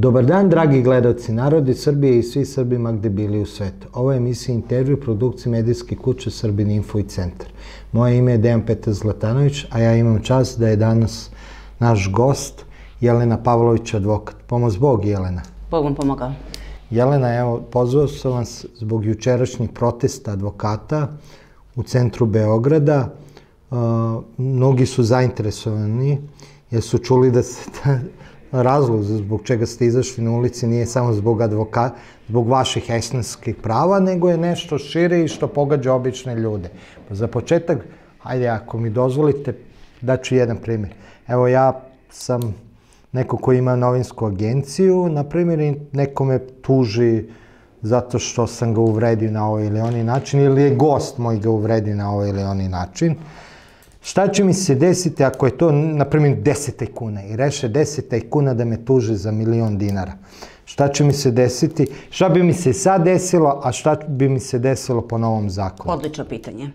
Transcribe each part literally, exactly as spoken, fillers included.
Dobar dan, dragi gledalci, narodi Srbije i svi Srbima gde bili u svetu. Ovo je emisija intervju produkcije medijske kuće Srbin Info i Centar. Moje ime je Dejan Petar Zlatanović, a ja imam čast da je danas naš gost Jelena Pavlović, advokat. Pomoz Bog, Jelena. Bog vam pomogao. Jelena, evo, pozvao sam vas zbog jučerašnjih protesta advokata u centru Beograda. Mnogi su zainteresovani jer su čuli da se razlog zbog čega ste izašli na ulici nije samo zbog advokata, zbog vaših esnanskih prava, nego je nešto šire i što pogađa obične ljude. Za početak, hajde, ako mi dozvolite, daću jedan primjer. Evo, ja sam neko ko ima novinsku agenciju, na primjer, i neko me tuži zato što sam ga uvredio na ovaj ili onaj način, ili je gost moj ga uvredio na ovaj ili onaj način. Šta će mi se desiti ako je to, na primjer, deset tajkuna i reše deset tajkuna da me tuže za milion dinara? Šta će mi se desiti? Šta bi mi se sad desilo, a šta bi mi se desilo po novom zakonu? Odlično pitanje.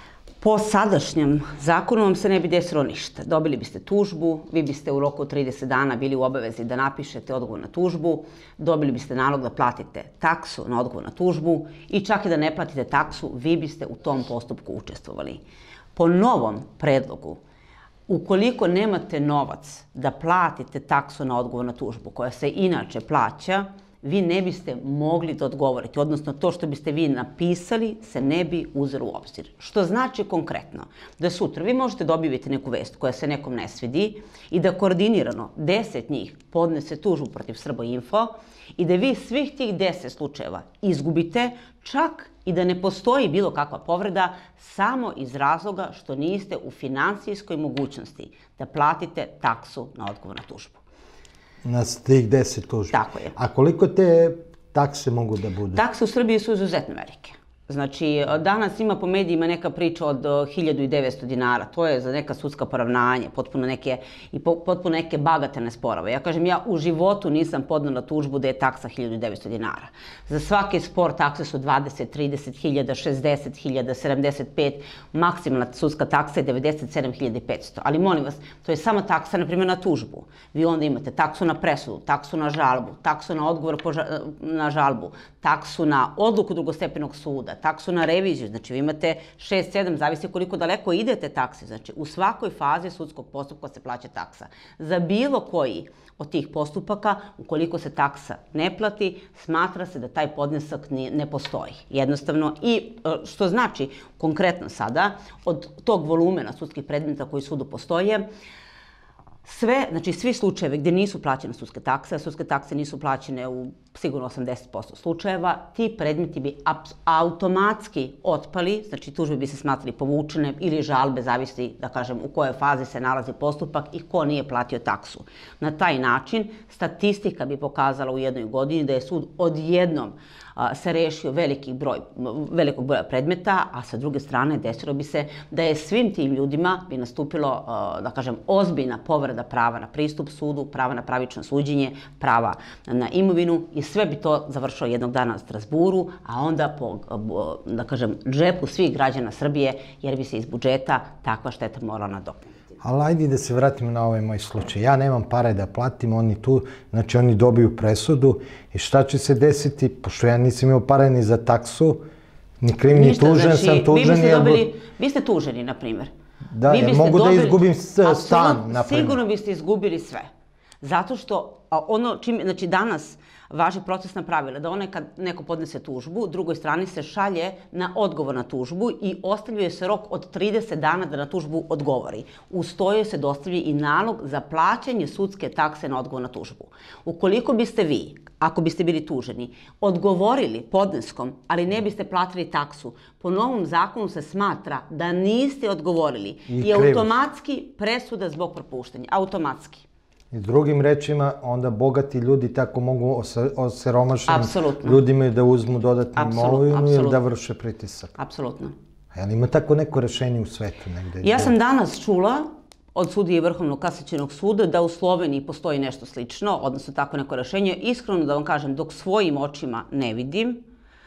Po sadašnjem zakonu vam se ne bi desilo ništa. Dobili biste tužbu, vi biste u roku od trideset dana bili u obavezi da napišete odgovor na tužbu, dobili biste nalog da platite taksu na odgovor na tužbu i čak i da ne platite taksu, vi biste u tom postupku učestvovali. Po novom predlogu, ukoliko nemate novac da platite taksu na odgovor na tužbu, koja se inače plaća, vi ne biste mogli da odgovorite, odnosno to što biste vi napisali se ne bi uzelo u obzir. Što znači konkretno da sutra vi možete dobiti neku vest koja se nekom ne svidi i da koordinirano deset njih podnese tužbu protiv Srboinfo i da vi svih tih deset slučajeva izgubite, čak i da ne postoji bilo kakva povreda, samo iz razloga što niste u finansijskoj mogućnosti da platite taksu na odgovor na tužbu. Na tih deset tužbi. Tako je. A koliko te takse mogu da budu? Takse u Srbiji su izuzetno velike. Znači, danas ima po medijima neka priča od hiljadu devetsto dinara. To je za neka sudska poravnanja, potpuno neke, i potpuno neke bagatelne sporove. Ja kažem, ja u životu nisam podnela tužbu da je taksa hiljadu devetsto dinara. Za svaki spor takse su dvadeset, trideset hiljada, šezdeset hiljada, sedamdeset pet, maksimalna sudska taksa je devedeset sedam hiljada petsto. Ali molim vas, to je samo taksa, na primjer, na tužbu. Vi onda imate taksu na presudu, taksu na žalbu, taksu na odgovor na žalbu, taksu na odluku drugostepenog suda, taksu na reviziju, znači vi imate šest sedam, zavisi koliko daleko idete taksi, znači u svakoj fazi sudskog postupka se plaća taksa. Za bilo koji od tih postupaka, ukoliko se taksa ne plati, smatra se da taj podnesak ne postoji. Jednostavno, i što znači konkretno sada, od tog volumena sudskih predmeta koji sudu postoje, sve, znači svi slučajevi gdje nisu plaćene sudske takse, a sudske takse nisu plaćene u sigurno osamdeset posto slučajeva, ti predmeti bi automatski otpali, znači tužbe bi se smatrali povučene ili žalbe, zavisi, da kažem, u kojoj fazi se nalazi postupak i ko nije platio taksu. Na taj način statistika bi pokazala u jednoj godini da je sud odjednom se rešio veliki broj, velikog broja predmeta, a sa druge strane desilo bi se da je svim tim ljudima bi nastupilo, da kažem, ozbiljna povreda prava na pristup sudu, prava na pravično suđenje, prava na imovinu i sve bi to završilo jednog dana na Strasburu, a onda po, da kažem, džepu svih građana Srbije, jer bi se iz budžeta takva šteta morala nadoknaditi. Ali ajde da se vratimo na ovaj moj slučaj. Ja nemam pare da platim, oni tu, znači oni dobiju presudu i šta će se desiti, pošto ja nisam imao pare ni za taksu, ni kriv, ni tužen, sam tužen. Vi ste tuženi, na primjer. Da, ja mogu da izgubim stan, na primjer. Sigurno biste izgubili sve. Zato što ono čim, znači danas važi procesna pravila da onaj kad neko podnese tužbu, drugoj strani se šalje na odgovor na tužbu i ostavljuje se rok od trideset dana da na tužbu odgovori. Uz to joj se dostavlja i nalog za plaćanje sudske takse na odgovor na tužbu. Ukoliko biste vi, ako biste bili tuženi, odgovorili podneskom, ali ne biste platili taksu, po novom zakonu se smatra da niste odgovorili i automatski presuda zbog propuštanja. Automatski. I drugim rečima, onda bogati ljudi tako mogu osiromašenim ljudima da uzmu dodatnu imovinu ili da vrše pritisak. Apsolutno. A je li ima tako neko rešenje u svetu negde? Ja sam danas čula od sudije Vrhovnog kasacionog suda da u Sloveniji postoji nešto slično, odnosno tako neko rešenje. Iskreno da vam kažem, dok svojim očima ne vidim,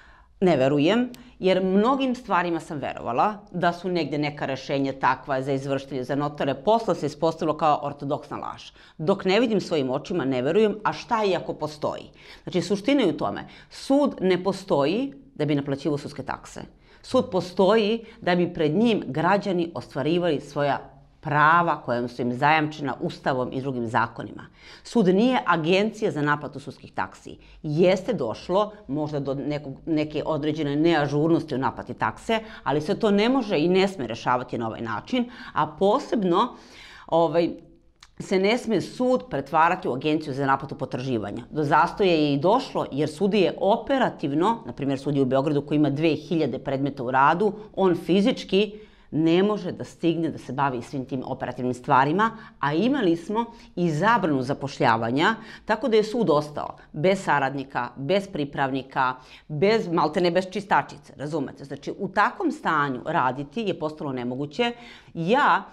Ne verujem, jer mnogim stvarima sam verovala da su negde neka rešenja takva za izvršitelje, za notare. Posle se ispostavilo kao ortodoksna laž. Dok ne vidim svojim očima, ne verujem, a šta i ako postoji? Znači, suština je u tome. Sud ne postoji da bi naplaćivao sudske takse. Sud postoji da bi pred njim građani ostvarivali svoja prava koja su im zajamčena Ustavom i drugim zakonima. Sud nije agencija za naplatu sudskih taksi. Jeste došlo možda do nekog, neke određene neažurnosti u naplati takse, ali se to ne može i ne sme rešavati na ovaj način, a posebno ovaj, se ne sme sud pretvarati u agenciju za naplatu potraživanja. Do zastoja je i došlo jer sudije operativno, na primjer sudija u Beogradu koji ima dve hiljade predmeta u radu, on fizički ne može da stigne da se bavi svim tim operativnim stvarima, a imali smo i zabranu zapošljavanja, tako da je sud ostao bez saradnika, bez pripravnika, bez, maltene bez čistačice, razumete? Znači, u takvom stanju raditi je postalo nemoguće. Ja,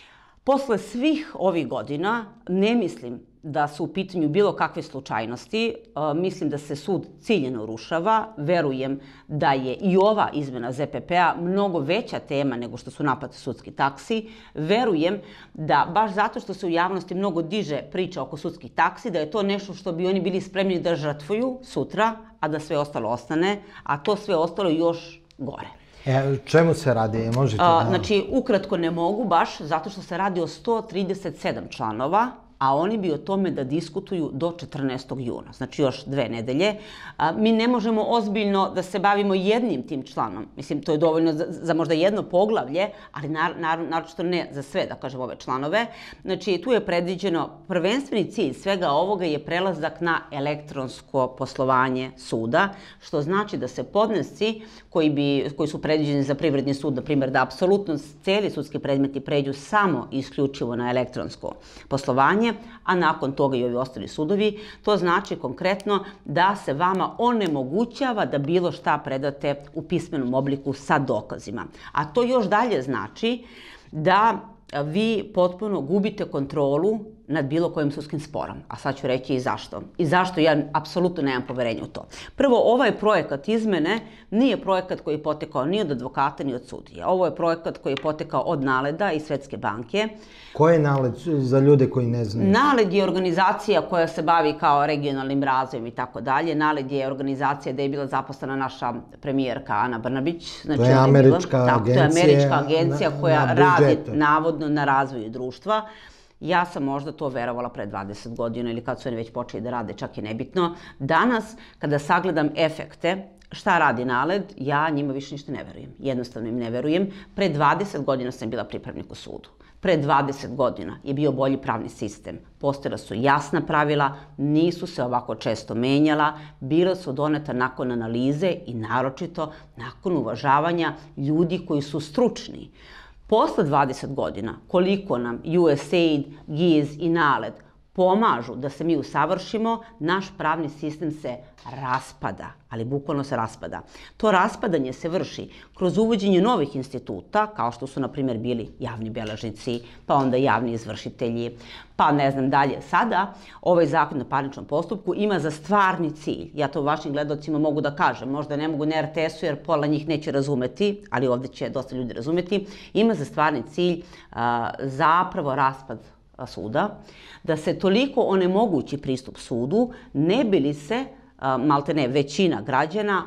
posle svih ovih godina, ne mislim da su u pitanju bilo kakve slučajnosti. Mislim da se sud ciljeno urušava. Verujem da je i ova izmena Z P P-a mnogo veća tema nego što su naplate sudskih taksi. Verujem da baš zato što se u javnosti mnogo diže priča oko sudskih taksi, da je to nešto što bi oni bili spremni da žrtvuju sutra, a da sve ostalo ostane, a to sve ostalo još gore. E, čemu se radi? Možete da... Znači, ukratko ne mogu baš, zato što se radi o sto trideset sedam članova, a oni bi o tome da diskutuju do četrnaestog juna, znači još dve nedelje. Mi ne možemo ozbiljno da se bavimo jednim tim članom. Mislim, to je dovoljno za, za možda jedno poglavlje, ali nar, nar, naročito ne za sve, da kažem, ove članove. Znači, tu je predviđeno, prvenstveni cilj svega ovoga je prelazak na elektronsko poslovanje suda, što znači da se podnesci koji, bi, koji su predviđeni za privredni sud, na primjer, da apsolutno cijeli sudski predmeti pređu samo i isključivo na elektronsko poslovanje, a nakon toga i ovi ostali sudovi, to znači konkretno da se vama onemogućava da bilo šta predate u pismenom obliku sa dokazima. A to još dalje znači da vi potpuno gubite kontrolu nad bilo kojim sudskim sporom. A sad ću reći i zašto. I zašto ja apsolutno nemam poverenja u to. Prvo, ovaj projekat izmene nije projekat koji je potekao ni od advokata ni od sudija. Ovo je projekat koji je potekao od NALED-a i Svetske banke. Ko je NALED za ljude koji ne znaju? NALED je organizacija koja se bavi kao regionalnim razvojem i tako dalje. NALED je organizacija gde je bila zaposlena naša premijerka Ana Brnabić. Znači, to je američka tako, agencija. To je američka agencija na, koja na radi navodno na razvoju društva. Ja sam možda to verovala pre dvadeset godina ili kad su oni već počeli da rade, čak i nebitno. Danas, kada sagledam efekte, šta radi NALED, ja njima više ništa ne verujem. Jednostavno im ne verujem. Pre dvadeset godina sam bila pripravnik u sudu. Pre dvadeset godina je bio bolji pravni sistem. Postojala su jasna pravila, nisu se ovako često menjala, bila su doneta nakon analize i naročito nakon uvažavanja ljudi koji su stručni. Posle dvadeset godina, koliko nam U S A I D, G I Z i NALED pomažu da se mi usavršimo, naš pravni sistem se raspada, ali bukvalno se raspada. To raspadanje se vrši kroz uvođenje novih instituta, kao što su, na primjer, bili javni beležnici, pa onda javni izvršitelji, pa ne znam dalje. Sada, ovaj zakon o parničnom postupku ima za stvarni cilj, ja to vašim gledalcima mogu da kažem, možda ne mogu na R T S-u jer pola njih neće razumeti, ali ovdje će dosta ljudi razumeti, ima za stvarni cilj a, zapravo raspad suda, da se toliko onemogući pristup sudu, ne bi li se, maltene većina građana,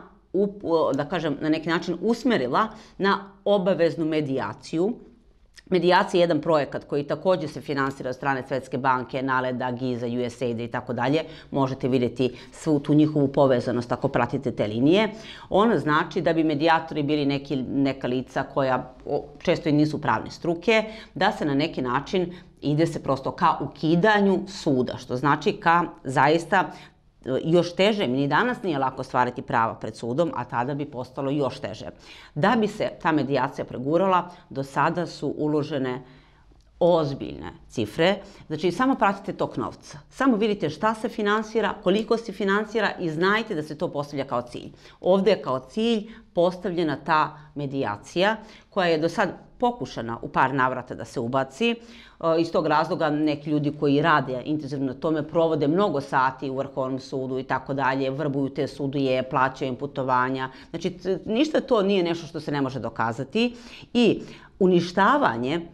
da kažem, na neki način usmerila na obaveznu medijaciju. Medijacija je jedan projekat koji također se finansira od strane Svetske banke, NALED-a, G I Z-a, U S A I D-a i tako dalje. Možete vidjeti svu tu njihovu povezanost ako pratite te linije. Ono znači da bi medijatori bili neki, neka lica koja često i nisu pravne struke, da se na neki način ide se prosto ka ukidanju suda, što znači ka zaista još teže, ni danas nije lako ostvariti prava pred sudom, a tada bi postalo još teže. Da bi se ta medijacija pregurala, do sada su uložene ozbiljne cifre, znači samo pratite tok novca. Samo vidite šta se finansira, koliko se finansira i znajte da se to postavlja kao cilj. Ovde je kao cilj postavljena ta medijacija koja je do sad pokušana u par navrata da se ubaci. Iz tog razloga neki ljudi koji rade intenzivno na tome provode mnogo sati u Vrhovnom sudu i tako dalje, vrbuju te sudije, plaćaju im putovanja. Znači, ništa to nije nešto što se ne može dokazati i uništavanje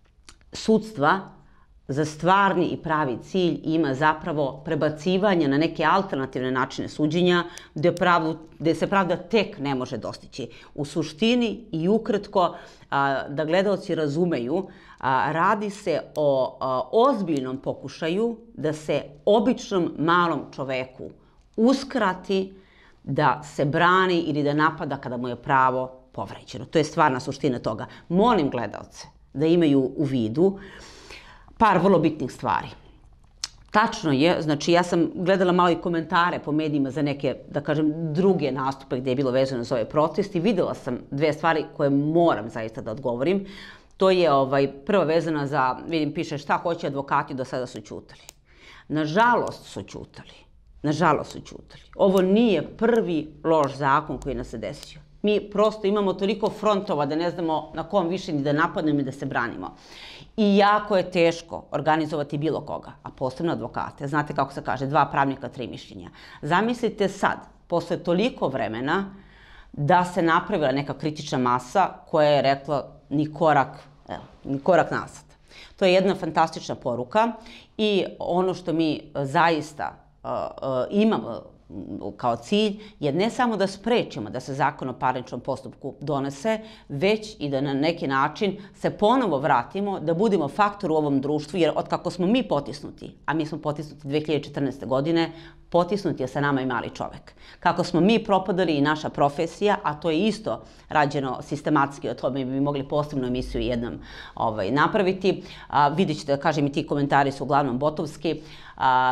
sudstva za stvarni i pravi cilj ima zapravo prebacivanje na neke alternativne načine suđenja gde, pravdu, gde se pravda tek ne može dostići. U suštini i ukratko, a, da gledaoci razumeju, a, radi se o a, ozbiljnom pokušaju da se običnom malom čoveku uskrati da se brani ili da napada kada mu je pravo povređeno. To je stvarna suština toga. Molim gledaoce da imaju u vidu par vrlo bitnih stvari. Tačno je, znači ja sam gledala malo i komentare po medijima za neke, da kažem, druge nastupe gde je bilo vezano za ovaj protest i videla sam dve stvari koje moram zaista da odgovorim. To je ovaj, prva vezana za, vidim, piše šta hoće advokati, do sada su ćutali. Nažalost su ćutali. Nažalost su ćutali. Ovo nije prvi loš zakon koji nas se desio. Mi prosto imamo toliko frontova da ne znamo na kom više ni da napadnemo i da se branimo. I jako je teško organizovati bilo koga, a posebno advokate. Znate kako se kaže, dva pravnika, tri mišljenja. Zamislite sad, posle toliko vremena, da se napravila neka kritična masa koja je rekla ni korak, evo, ni korak nazad. To je jedna fantastična poruka i ono što mi zaista uh, uh, imamo kao cilj je ne samo da sprečimo da se zakon o parničnom postupku donese, već i da na neki način se ponovo vratimo, da budemo faktor u ovom društvu, jer od kako smo mi potisnuti, a mi smo potisnuti dve hiljade četrnaeste. godine, potisnuti je sa nama i mali čovek. Kako smo mi propadali i naša profesija, a to je isto rađeno sistematski, o tome bi mogli posebnu emisiju jednom ovaj, napraviti. A, vidjet ćete, da kažem, i ti komentari su uglavnom botovski. A,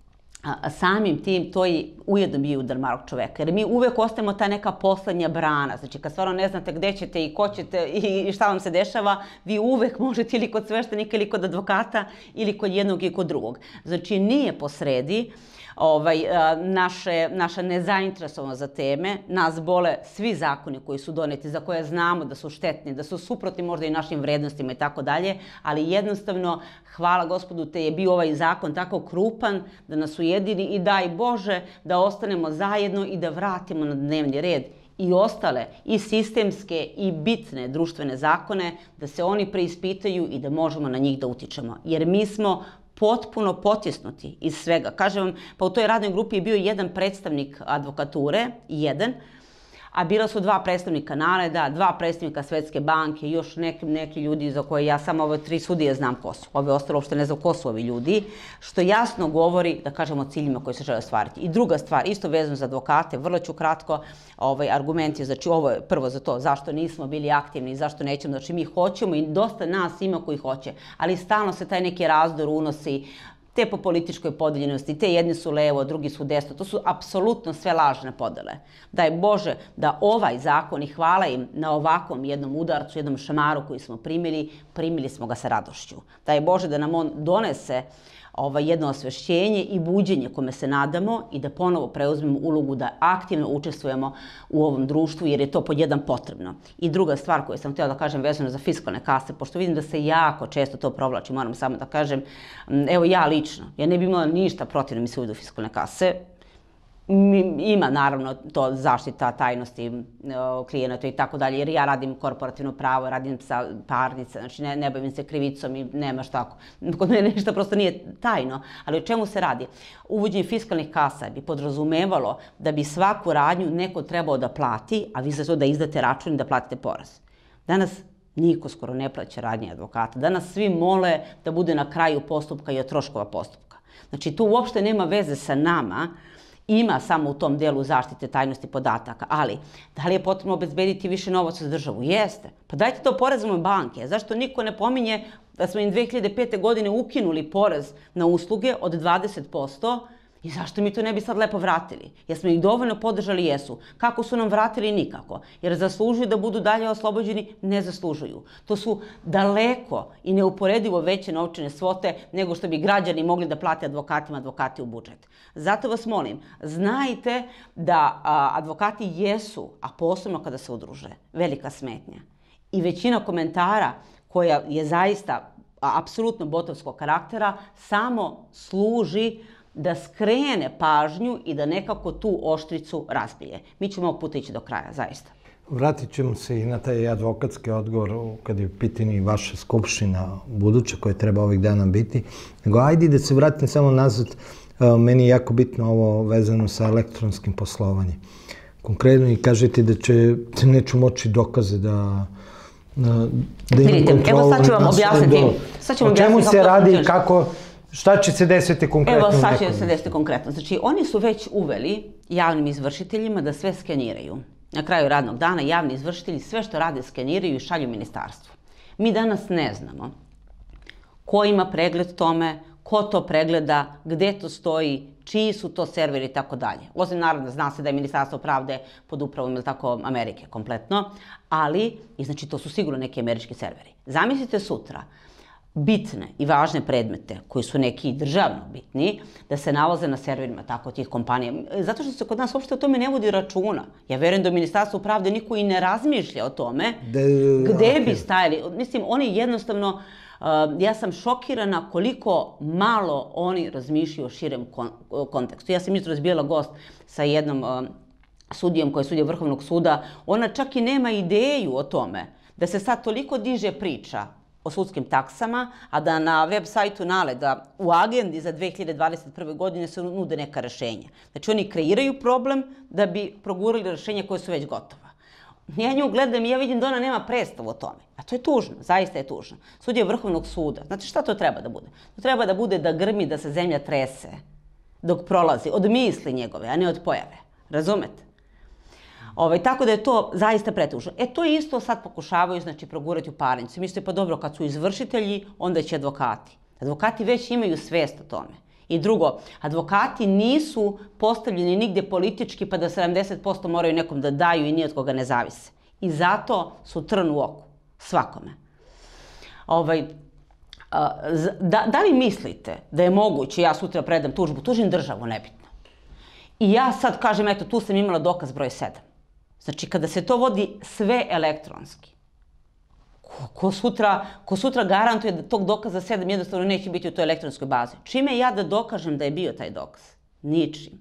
A samim tim to je ujedno bio udar malog čoveka. Jer mi uvek ostajemo ta neka poslednja brana. Znači kad stvarno ne znate gde ćete i ko ćete i šta vam se dešava, vi uvek možete ili kod sveštenika ili kod advokata ili kod jednog i kod drugog. Znači nije posredi ovaj, naše, naša nezainteresovanost za teme. Nas bole svi zakoni koji su doneti, za koje znamo da su štetni, da su suprotni možda i našim vrednostima i tako dalje, ali jednostavno, hvala Gospodu, te je bio ovaj zakon tako krupan da nas ujedini i daj Bože da ostanemo zajedno i da vratimo na dnevni red i ostale, i sistemske i bitne društvene zakone, da se oni preispitaju i da možemo na njih da utičemo. Jer mi smo potpuno potisnuti iz svega. Kažem vam, pa u toj radnoj grupi je bio jedan predstavnik advokature, jedan, a bila su dva predstavnika NALED-a, dva predstavnika Svetske banke, još neki, neki ljudi za koje ja samo ove tri sudije znam ko su. Ove ostalo uopšte ne znam ko su ovi ljudi, što jasno govori, da kažemo, o ciljima koji se žele ostvariti. I druga stvar, isto vezano za advokate, vrlo ću kratko, ovaj, argument je, znači ovo je prvo za to, zašto nismo bili aktivni, zašto nećemo, znači mi hoćemo i dosta nas ima koji hoće, ali stalno se taj neki razdor unosi, te po političkoj podeljenosti, te jedni su levo, drugi su desno, to su apsolutno sve lažne podele. Daj Bože da ovaj zakon, i hvala im na ovakvom jednom udarcu, jednom šamaru koji smo primili, primili smo ga sa radošću. Daj Bože da nam on donese ovaj, jedno osvešćenje i buđenje kome se nadamo i da ponovo preuzmemo ulogu da aktivno učestvujemo u ovom društvu jer je to pod jedan potrebno. I druga stvar koju sam htjela da kažem vezano za fiskalne kase, pošto vidim da se jako često to provlači, moram samo da kažem, evo ja lično, ja ne bih imala ništa protivno mi se uvedu fiskalne kase. Ima naravno to zaštita tajnosti klijenata i tako dalje, jer ja radim korporativno pravo, radim sa parnice, znači ne, ne bavim se krivicom i nemaš tako. Kod mene ništa prosto nije tajno, ali o čemu se radi? Uvođenje fiskalnih kasa bi podrazumevalo da bi svaku radnju neko trebao da plati, a vi za to da izdate račun i da platite porez. Danas niko skoro ne plaća radnje advokata. Danas svi mole da bude na kraju postupka i od troškova postupka. Znači tu uopšte nema veze sa nama, ima samo u tom delu zaštite tajnosti podataka, ali da li je potrebno obezbediti više novaca za državu? Jeste. Pa dajte to porezom banke. Zašto niko ne pominje da smo im dve hiljade pete. godine ukinuli porez na usluge od dvadeset posto I zašto mi to ne bi sad lepo vratili? Jesmo ih dovoljno podržali? Jesu. Kako su nam vratili? Nikako. Jer zaslužuju da budu dalje oslobođeni? Ne zaslužuju. To su daleko i neuporedivo veće novčane svote nego što bi građani mogli da plate advokatima advokati u budžet. Zato vas molim, znajte da a, advokati jesu, a posebno kada se udruže, velika smetnja. I većina komentara koja je zaista apsolutno botovskog karaktera samo služi da skrene pažnju i da nekako tu oštricu razbije. Mi ćemo ovog puta ići do kraja, zaista. Vratit ćemo se i na taj advokatski odgovor kad je u pitanju vaša skupština buduća koja treba ovih dana biti. Nego ajde da se vratim samo nazad. Meni je jako bitno ovo vezano sa elektronskim poslovanjem. Konkretno i kažete da će neću moći dokaze da da imam kontrolu. Evo sad ću vam objasniti. O čemu se radi i kako, šta će se desiti konkretno? Evo sad će se desiti konkretno. Znači oni su već uveli javnim izvršiteljima da sve skeniraju. Na kraju radnog dana javni izvršitelji sve što rade skeniraju i šalju ministarstvu. Mi danas ne znamo ko ima pregled tome, ko to pregleda, gde to stoji, čiji su to serveri i tako dalje. Osim naravno zna se da je Ministarstvo pravde pod upravom ili tako Amerike kompletno, ali i znači to su sigurno neki američki serveri. Zamislite sutra bitne i važne predmete koji su neki državno bitni da se nalaze na serverima tako tih kompanija. Zato što se kod nas uopšte o tome ne vodi računa. Ja verujem da u Ministarstvu pravde niko i ne razmišlja o tome gde bi stajali. Mislim, oni jednostavno ja sam šokirana koliko malo oni razmišljaju o širem kontekstu. Ja sam jutro razbijala gost sa jednom sudijom koja je sudija Vrhovnog suda. Ona čak i nema ideju o tome da se sad toliko diže priča o sudskim taksama, a da na web sajtu Naleda u agendi za dve hiljade dvadeset prve. godine se nude neka rešenja. Znači oni kreiraju problem da bi progurali rešenja koje su već gotova. Ja nju gledam i ja vidim da ona nema predstavu o tome. A to je tužno, zaista je tužno. Sudija Vrhovnog suda, znate šta to treba da bude? To treba da bude da grmi, da se zemlja trese dok prolazi, od misli njegove, a ne od pojave. Razumete? Ovaj, tako da je to zaista pretužno. E to isto sad pokušavaju znači, progurati u parnicu. Mislite pa dobro, kad su izvršitelji, onda će advokati. Advokati već imaju svest o tome. I drugo, advokati nisu postavljeni nigde politički pa da sedamdeset posto moraju nekom da daju i ni od koga ne zavise. I zato su trn u oku. Svakome. Ovaj, da, da li mislite da je moguće, ja sutra predam tužbu, tužim državu, nebitno. I ja sad kažem, eto, tu sam imala dokaz broj sedam. Znači, kada se to vodi sve elektronski, ko, ko, sutra, ko sutra garantuje da tog dokaza sedam jednostavno neće biti u toj elektronskoj bazi? Čime ja da dokažem da je bio taj dokaz? Ničim.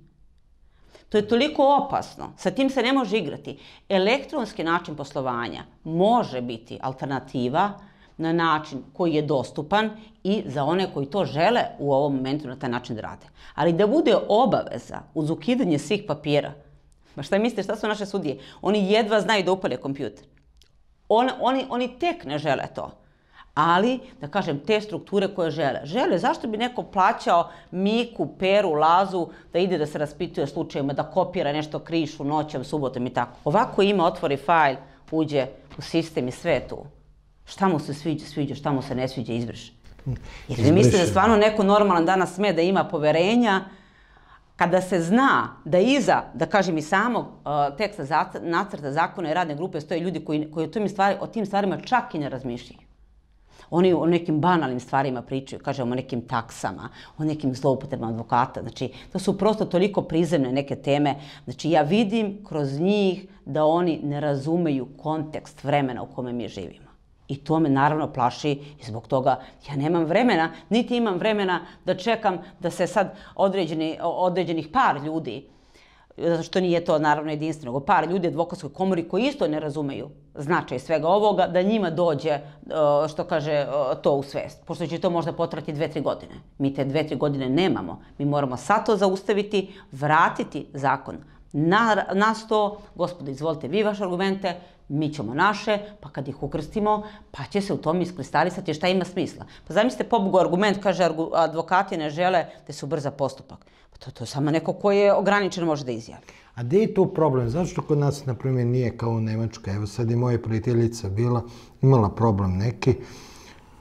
To je toliko opasno. Sa tim se ne može igrati. Elektronski način poslovanja može biti alternativa na način koji je dostupan i za one koji to žele u ovom momentu na taj način da rade. Ali da bude obaveza uz ukidanje svih papira. Ma šta mislite, šta su naše sudije? Oni jedva znaju da upale kompjuter. On, oni, oni tek ne žele to. Ali, da kažem, te strukture koje žele. Žele, zašto bi neko plaćao Miku, Peru, Lazu da ide da se raspituje slučajima, da kopira nešto krišu noćom, subotom i tako. Ovako ima, otvori fajl, uđe u sistem i sve tu. Šta mu se sviđa, sviđa, šta mu se ne sviđa, izbriše. Jer vi mislite da stvarno neko normalan danas sme da ima poverenja kada se zna da iza, da kažem i samog uh, teksta nacrta zakona i radne grupe stoje ljudi koji, koji o, tim stvari, o tim stvarima čak i ne razmišljaju. Oni o nekim banalnim stvarima pričaju, kažemo o nekim taksama, o nekim zloupotrebama advokata. Znači, to su prosto toliko prizemne neke teme. Znači, ja vidim kroz njih da oni ne razumeju kontekst vremena u kome mi živimo. I to me naravno plaši i zbog toga ja nemam vremena, niti imam vremena da čekam da se sad određeni, određenih par ljudi, zato što nije to naravno jedinstveno, nego par ljudi u advokatskoj komori koji isto ne razumeju značaj svega ovoga, da njima dođe, što kaže, to u svest. Pošto će to možda potrati dve, tri godine. Mi te dve, tri godine nemamo. Mi moramo sad to zaustaviti, vratiti zakon na, na sto. Gospodo, izvolite vi vaše argumente, mi ćemo naše, pa kad ih ukrstimo, pa će se u tom iskristalisati šta ima smisla. Pa zamislite, pobogu argument, kaže advokati ne žele da se ubrza postupak. Pa to, to je samo neko ko je ograničen može da izjavi. A gde je tu problem? Zašto kod nas, na primjer, nije kao u Nemačkoj? Evo sad je moja prijateljica bila, imala problem neki.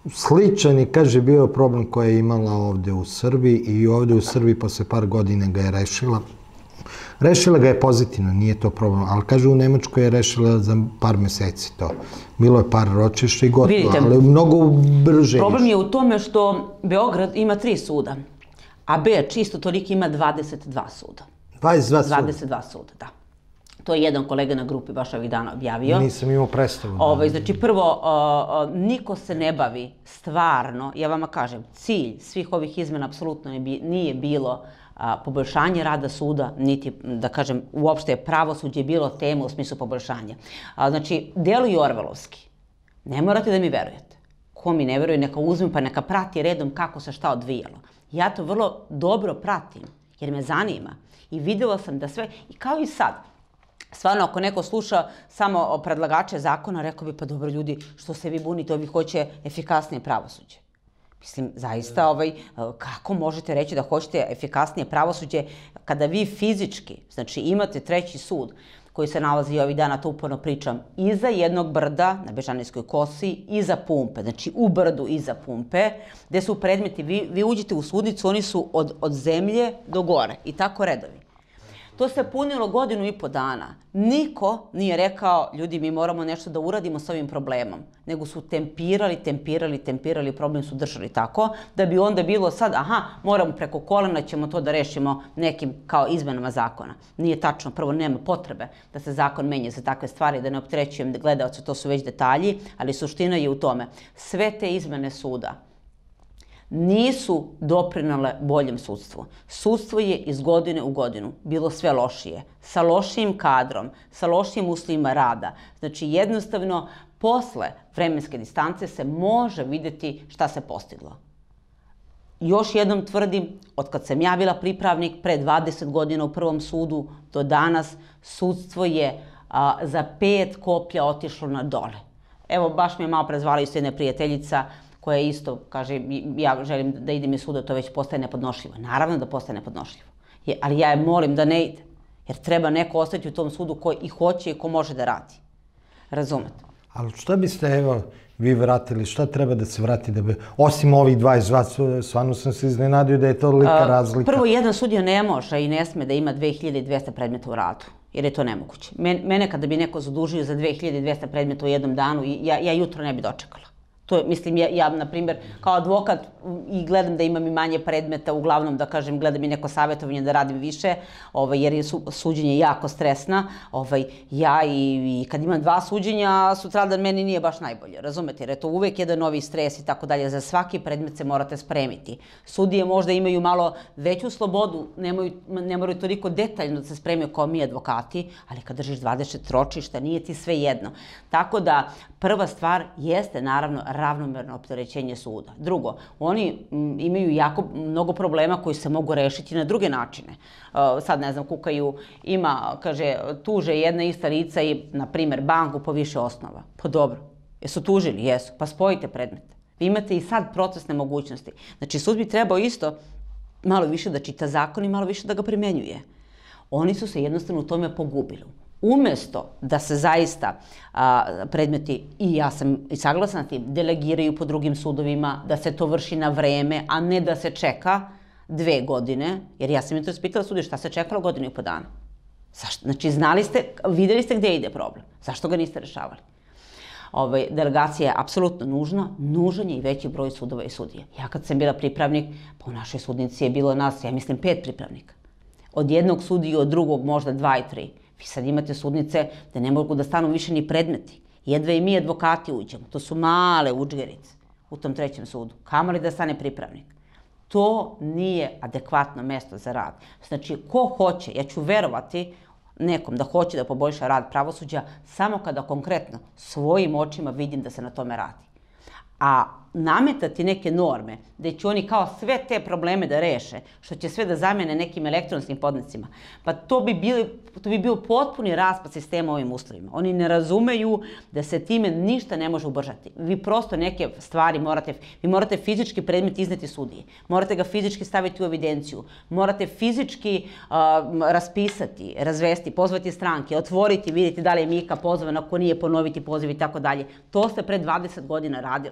Sličan je, kaže, bio problem koji je imala ovde u Srbiji i ovde u Srbiji posle par godina ga je rešila. Rešila ga je pozitivno, nije to problem, ali kaže u Nemačkoj je rešila za par meseci to. Bilo je par ročišća i gotovo, ali mnogo brže. Problem je u tome što Beograd ima tri suda, a Beč isto toliko ima dvadeset dva suda. dvadeset dva suda? dvadeset dva suda, da. To je jedan kolega na grupi baš ovih dana objavio. Nisam imao predstavu. Znači, prvo, niko se ne bavi stvarno, ja vama kažem, cilj svih ovih izmena apsolutno nije bilo poboljšanje rada suda, niti, da kažem, uopšte pravosuđe je bilo tema u smislu poboljšanja. Znači, deluju orvelovski. Ne morate da mi verujete. Ko mi ne veruje, neka uzme pa neka prati redom kako se šta odvijalo. Ja to vrlo dobro pratim, jer me zanima. I videla sam da sve, i kao i sad, stvarno, ako neko sluša samo predlagače zakona, rekao bi, pa dobro ljudi, što se vi bunite, ovi hoće efikasnije pravosuđe. Mislim, zaista, kako možete reći da hoćete efikasnije pravosuđe kada vi fizički, znači imate treći sud koji se nalazi ovih dana, to uporno pričam, iza jednog brda na Bežanijskoj kosi, iza pumpe, znači u brdu iza pumpe, gde su predmeti, vi uđete u sudnicu, oni su od zemlje do gore i tako redovi. To se punilo godinu i po dana. Niko nije rekao, ljudi, mi moramo nešto da uradimo s ovim problemom. Nego su tempirali, tempirali, tempirali, problem su držali tako, da bi onda bilo sad, aha, moramo preko kolena, ćemo to da rešimo nekim kao izmenama zakona. Nije tačno, prvo nema potrebe da se zakon menja za takve stvari, da ne opterećujem gledaoce, to su već detalji, ali suština je u tome. Sve te izmene suda nisu doprinale boljem sudstvu. Sudstvo je iz godine u godinu bilo sve lošije, sa lošijim kadrom, sa lošijim uslovima rada. Znači, jednostavno, posle vremenske distance se može videti šta se postiglo. Još jednom tvrdim, od kad sam ja bila pripravnik, pre dvadeset godina u prvom sudu, do danas, sudstvo je za pet koplja otišlo na dole. Evo, baš mi je malo prezvala isto jedna prijateljica, koja isto, kaže, ja želim da idem iz suda, to već postaje nepodnošljivo. Naravno da postaje nepodnošljivo. Ali ja je molim da ne ide. Jer treba neko ostati u tom sudu ko i hoće i ko može da radi. Razumete? Ali šta biste, evo, vi vratili, šta treba da se vrati da bi, osim ovih dvadeset dva, stvarno sam se iznenadio da je to lika razlika. Prvo, jedan sudija ne može i ne sme da ima dve hiljade dvesta predmeta u radu. Jer je to nemoguće. Mene kada bi neko zadužio za dve hiljade dvesta predmeta u jednom danu, ja jutro ne bi dočekala. To je, mislim, ja, na primjer, kao advokat i gledam da imam i manje predmeta, uglavnom, da kažem, gledam i neko savjetovanje da radim više, jer je suđenje jako stresna. Ja i kad imam dva suđenja, sutradan meni nije baš najbolje, razumete? Jer je to uvek jedan novi stres i tako dalje. Za svaki predmet se morate spremiti. Sudije možda imaju malo veću slobodu, ne moraju toliko detaljno da se spremaju kao mi advokati, ali kad držiš dvadeset ročišta, nije ti sve jedno. Tako da, prva stvar jeste, naravno, ravnomerno opterećenje suda. Drugo, oni imaju jako mnogo problema koji se mogu rešiti na druge načine. Sad, ne znam, kukaju, ima, kaže, tuže jedna ista lica i, na primjer, banku po više osnova. Pa dobro, jesu tužili? Jesu. Pa spojite predmet. Vi imate i sad procesne mogućnosti. Znači, sud bi trebao isto malo više da čita zakon i malo više da ga primenjuje. Oni su se jednostavno u tome pogubili. Umesto da se zaista predmeti, i ja sam i saglasna na tim, delegiraju po drugim sudovima, da se to vrši na vreme, a ne da se čeka dve godine, jer ja sam im to ispitala sudi šta se čekalo godinu i po dana. Znači, znali ste, videli ste gde ide problem. Zašto ga niste rešavali? Delegacija je apsolutno nužna, nužan je i veći broj sudova i sudija. Ja kad sam bila pripravnik, pa u našoj sudnici je bilo nas, ja mislim, pet pripravnika. Od jednog sudija, od drugog možda dva i tri. Vi sad imate sudnice gde ne mogu da stanu više ni predmeti. Jedva i mi advokati uđemo. To su male udžgerice u tom trećem sudu. Kamo li da stane pripravnik? To nije adekvatno mesto za rad. Znači, ko hoće, ja ću verovati nekom da hoće da poboljša rad pravosuđa samo kada konkretno svojim očima vidim da se na tome radi. A nametati neke norme, gde će oni kao sve te probleme da reše, što će sve da zamene nekim elektronskim podnescima, pa to bi bio potpuni raspad sistema ovim uslovima. Oni ne razumeju da se time ništa ne može ubržati. Vi prosto neke stvari morate, vi morate fizički predmet izneti sudiji, morate ga fizički staviti u evidenciju, morate fizički raspisati, razvesti, pozvati stranke, otvoriti, vidjeti da li je Mika pozvan, ako nije, ponoviti poziv i tako dalje. To se pre dvadeset godina radilo.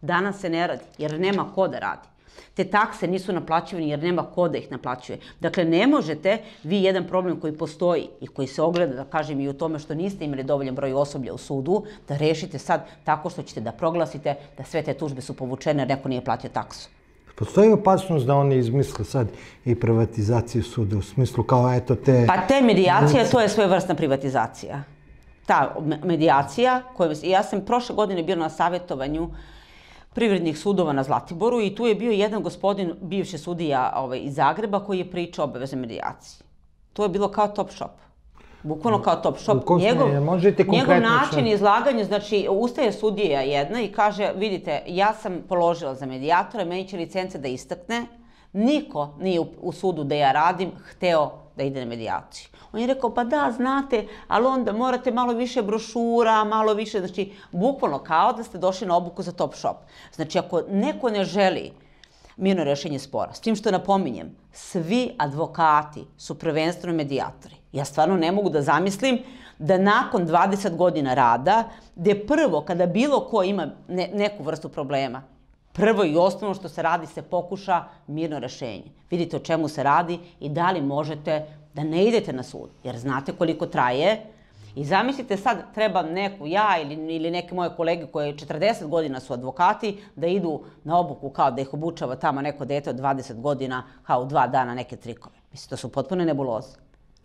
Danas se ne radi jer nema ko da radi. Te takse nisu naplaćivane jer nema ko da ih naplaćuje. Dakle, ne možete vi jedan problem koji postoji i koji se ogleda, da kažem, i u tome što niste imali dovoljan broj osoblja u sudu, da rešite sad tako što ćete da proglasite da sve te tužbe su povučene jer neko nije platio taksu. Postoji opasnost da oni izmisle sad i privatizaciju suda u smislu kao eto te... Pa te medijacija, to je svojevrsna privatizacija. Ta medijacija, koju, ja sam prošle godine bila na savjetovanju privrednih sudova na Zlatiboru i tu je bio jedan gospodin, bivši sudija ovaj, iz Zagreba, koji je pričao o obaveznoj medijaciji. To je bilo kao top shop. Bukvalno kao top shop. Njegov, njegov način izlaganja, znači, ustaje sudija jedna i kaže, vidite, ja sam položila za medijatora, meni će licence da istakne, niko nije u, u sudu da ja radim hteo da ide na medijaciju. On je rekao, pa da, znate, ali onda morate malo više brošura, malo više, znači, bukvalno kao da ste došli na obuku za top shop. Znači, ako neko ne želi mirno rešenje spora, s tim što napominjem, svi advokati su prvenstveno medijatori. Ja stvarno ne mogu da zamislim da nakon dvadeset godina rada, gde prvo, kada bilo ko ima ne, neku vrstu problema, prvo i osnovno što se radi se pokuša mirno rešenje. Vidite o čemu se radi i da li možete da ne idete na sud, jer znate koliko traje. I zamislite sad treba neku, ja ili, ili neke moje kolege koje četrdeset godina su advokati, da idu na obuku kao da ih obučava tamo neko dete od dvadeset godina, kao u dva dana neke trikove. Mislim, to su potpune nebuloze.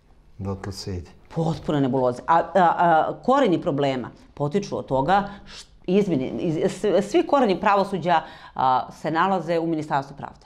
Dotle se ide. Potpune nebuloze. A, a, a koreni problema potiču od toga što izmjeni, iz, svi koreni pravosuđa a, se nalaze u Ministarstvu pravde.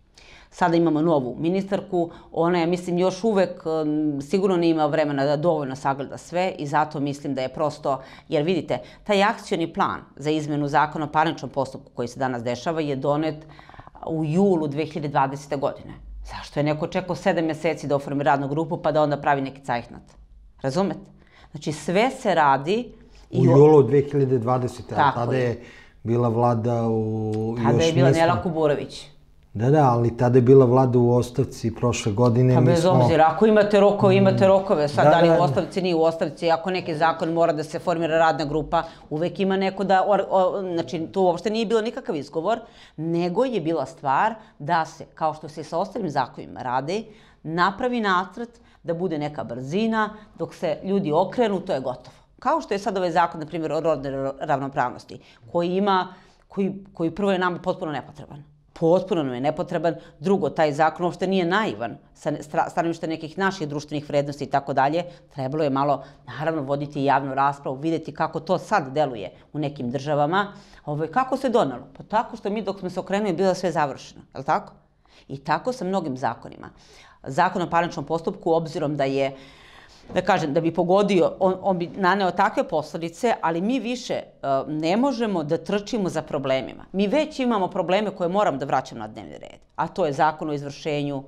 Sada imamo novu ministarku, ona je, mislim, još uvek um, sigurno ne ima vremena da dovoljno sagleda sve i zato mislim da je prosto, jer vidite, taj akcioni plan za izmenu zakona o parničnom postupku koji se danas dešava je donet u julu dve hiljade dvadesete. godine. Zašto je neko čekao sedam mjeseci da oformi radnu grupu pa da onda pravi neki cajhnat? Razumete? Znači, sve se radi... U julu dve hiljade dvadesete. a tada je bila vlada u... Tada je bila Nela Kuburović. Da, da, ali tada je bila vlada u ostavci prošle godine. Pa bez obzira, ako imate rokove, imate rokove. Sad, da li u ostavci, nije u ostavci. Ako neki zakon mora da se formira radna grupa, uvek ima neko da... Znači, to uopšte nije bilo nikakav izgovor, nego je bila stvar da se, kao što se sa ostalim zakonima radi, napravi nacrt, da bude neka brzina, dok se ljudi okrenu, to je gotovo. Kao što je sad ovaj zakon, na primjer, o rodnoj ravnopravnosti, koji ima, koji, koji prvo je nama potpuno nepotreban. Potpuno nam je nepotreban. Drugo, taj zakon uopšte nije naivan sa stanovišta nekih naših društvenih vrednosti i tako dalje. Trebalo je malo, naravno, voditi javnu raspravu, vidjeti kako to sad deluje u nekim državama. Ovo, kako se donalo? Pa tako što mi dok smo se okrenuli bilo sve završeno, je li tako? I tako sa mnogim zakonima. Zakon o parničnom postupku, obzirom da je, da kažem, da bi pogodio, on, on bi naneo takve posledice, ali mi više uh, ne možemo da trčimo za problemima. Mi već imamo probleme koje moram da vraćam na dnevni red, a to je zakon o izvršenju, uh,